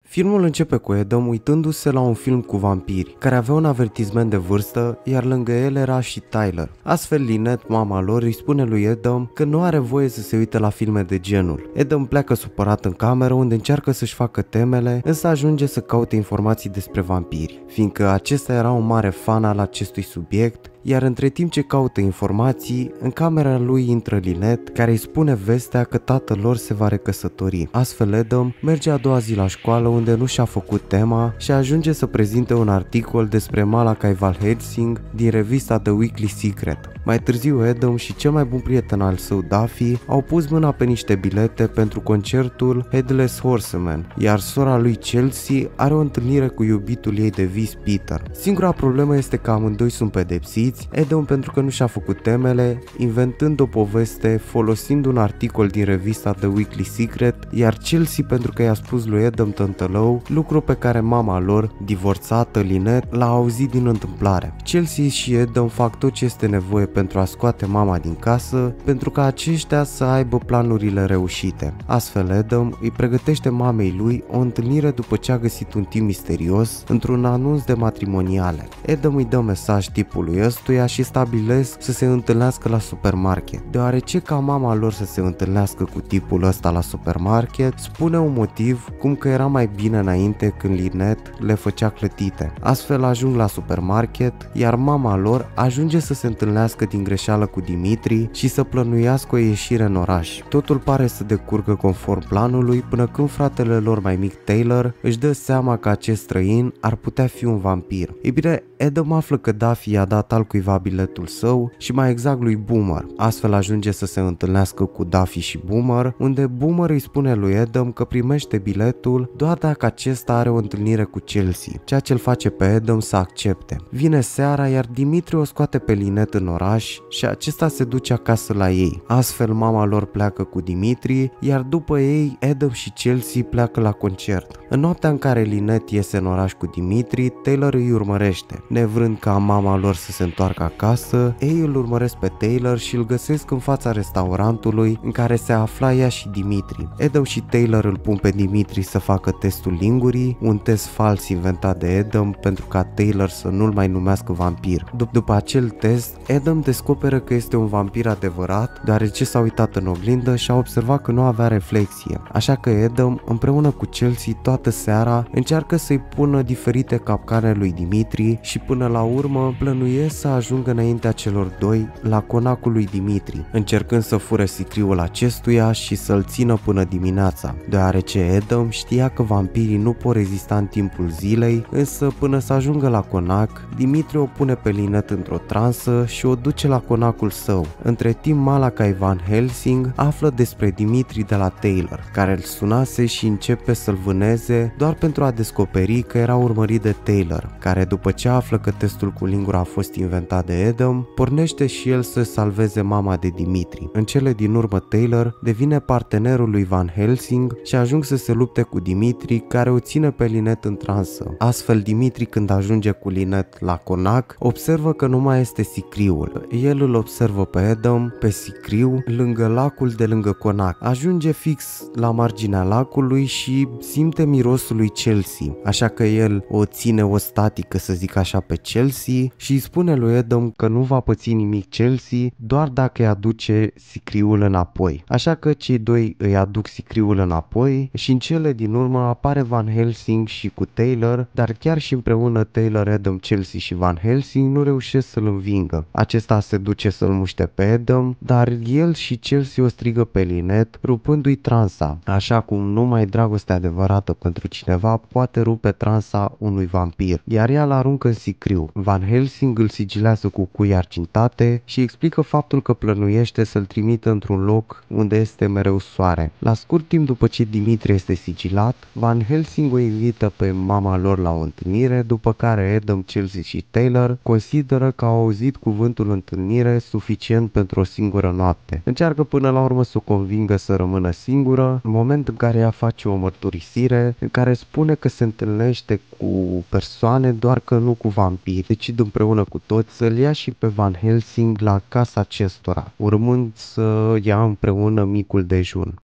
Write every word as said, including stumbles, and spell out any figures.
Filmul începe cu Adam uitându-se la un film cu vampiri, care avea un avertisment de vârstă, iar lângă el era și Tyler. Astfel, Lynette, mama lor, îi spune lui Adam că nu are voie să se uite la filme de genul. Adam pleacă supărat în cameră, unde încearcă să-și facă temele, însă ajunge să caute informații despre vampiri, fiindcă acesta era un mare fan al acestui subiect. Iar între timp ce caută informații, în camera lui intră Lynette, care îi spune vestea că tatăl lor se va recăsători. Astfel, Adam merge a doua zi la școală, unde nu și-a făcut tema și ajunge să prezinte un articol despre Malachi Van Helsing din revista The Weekly Secret. Mai târziu, Adam și cel mai bun prieten al său, Duffy, au pus mâna pe niște bilete pentru concertul Headless Horseman, iar sora lui Chelsea are o întâlnire cu iubitul ei de vis, Peter. Singura problemă este că amândoi sunt pedepsiți, Adam pentru că nu și-a făcut temele, inventând o poveste folosind un articol din revista The Weekly Secret, iar Chelsea pentru că i-a spus lui Adam tântălău, lucru pe care mama lor, divorțată, Lynette, l-a auzit din întâmplare. Chelsea și Adam fac tot ce este nevoie pentru a scoate mama din casă, pentru ca aceștia să aibă planurile reușite. Astfel, Adam îi pregătește mamei lui o întâlnire după ce a găsit un tip misterios într-un anunț de matrimoniale. Adam îi dă mesaj tipului ăstuia și stabilesc să se întâlnească la supermarket. Deoarece ca mama lor să se întâlnească cu tipul ăsta la supermarket, spune un motiv cum că era mai bine înainte când Lynette le făcea clătite. Astfel ajung la supermarket, iar mama lor ajunge să se întâlnească din greșeală cu Dimitri și să plănuiască o ieșire în oraș. Totul pare să decurgă conform planului, până când fratele lor mai mic, Taylor, își dă seama că acest străin ar putea fi un vampir. Ei bine, Adam află că Duffy i-a dat altcuiva biletul său și mai exact lui Boomer. Astfel ajunge să se întâlnească cu Duffy și Boomer, unde Boomer îi spune lui Adam că primește biletul doar dacă acesta are o întâlnire cu Chelsea, ceea ce îl face pe Adam să accepte. Vine seara, iar Dimitri o scoate pe Lynette în oraș și acesta se duce acasă la ei. Astfel mama lor pleacă cu Dimitri, iar după ei Adam și Chelsea pleacă la concert. În noaptea în care Lynette iese în oraș cu Dimitri, Taylor îi urmărește. Nevrând ca mama lor să se întoarcă acasă, ei îl urmăresc pe Taylor și îl găsesc în fața restaurantului în care se afla ea și Dimitri. Adam și Taylor îl pun pe Dimitri să facă testul lingurii, un test fals inventat de Adam pentru ca Taylor să nu-l mai numească vampir. Dup- după acel test, Adam descoperă că este un vampir adevărat, deoarece s-a uitat în oglindă și a observat că nu avea reflexie. Așa că Adam, împreună cu Chelsea, toată seara încearcă să-i pună diferite capcane lui Dimitri și până la urmă plănuiesc să ajungă înaintea celor doi la conacul lui Dimitri, încercând să fure sicriul acestuia și să-l țină până dimineața, deoarece Adam știa că vampirii nu pot rezista în timpul zilei, însă până să ajungă la conac, Dimitri o pune pe Lynette într-o transă și o duce la conacul său. Între timp, Malachi Van Helsing află despre Dimitri de la Taylor, care îl sunase și începe să-l vâneze doar pentru a descoperi că era urmărit de Taylor, care după ce află că testul cu lingura a fost inventat de Adam, pornește și el să salveze mama de Dimitri. În cele din urmă, Taylor devine partenerul lui Van Helsing și ajung să se lupte cu Dimitri, care o ține pe Lynette în transă. Astfel, Dimitri, când ajunge cu Lynette la conac, observă că nu mai este sicriul. El îl observă pe Adam pe sicriu lângă lacul de lângă conac. Ajunge fix la marginea lacului și simte mirosul lui Chelsea, așa că el o ține o statică, să zic așa, pe Chelsea și îi spune lui Adam că nu va păți nimic Chelsea doar dacă îi aduce sicriul înapoi. Așa că cei doi îi aduc sicriul înapoi și în cele din urmă apare Van Helsing și cu Taylor, dar chiar și împreună Taylor, Adam, Chelsea și Van Helsing nu reușesc să-l învingă. Acesta se duce să-l muște pe Adam, dar el și Chelsea o strigă pe Lynette, rupându-i transa, așa cum numai dragostea adevărată pentru cineva poate rupe transa unui vampir, iar ea l-aruncă în sicriu. Van Helsing îl sigilează cu cui argintate și explică faptul că plănuiește să-l trimită într-un loc unde este mereu soare. La scurt timp după ce Dimitri este sigilat, Van Helsing o invită pe mama lor la o întâlnire, după care Adam, Chelsea și Taylor consideră că au auzit cuvântul întâlnire suficient pentru o singură noapte. Încearcă până la urmă să o convingă să rămână singură, în moment în care ea face o mărturisire în care spune că se întâlnește cu persoane, doar că nu cu vampiri. Decid împreună cu toți să-l ia și pe Van Helsing la casa acestora, urmând să ia împreună micul dejun.